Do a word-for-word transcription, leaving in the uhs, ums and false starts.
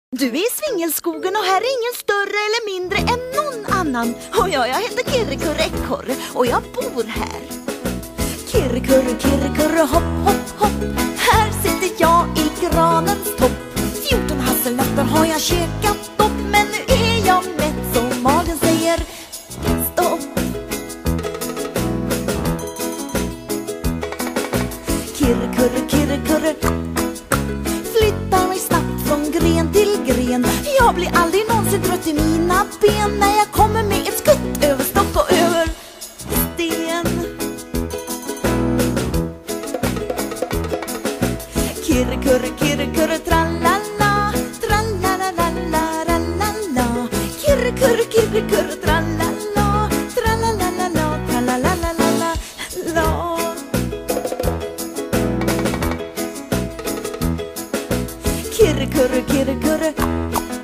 Du är i Svingelskogen och här är ingen större eller mindre än någon annan. Och ja, jag heter Kirrekurre Ekorre och jag bor här. Kirrekurre, Kirrekurre, hopp, hopp, hopp. Här sitter jag i granens topp. Fjorton hasselnötter har jag käkat upp, men nu är jag mätt så magen säger stopp. Kirrekurre, Kirrekurre, flyttar mig snabbt från gren till gren. Jag blir aldrig någonsin trött i mina ben när jag kommer med ett skutt över stock och över sten. Kirrekurre, Kirrekurre, trallala, trallalalalala. Kirrekurre, Kirrekurre, trallala, trallalalala, trallalalalala. Kirrekurre, Kirrekurre,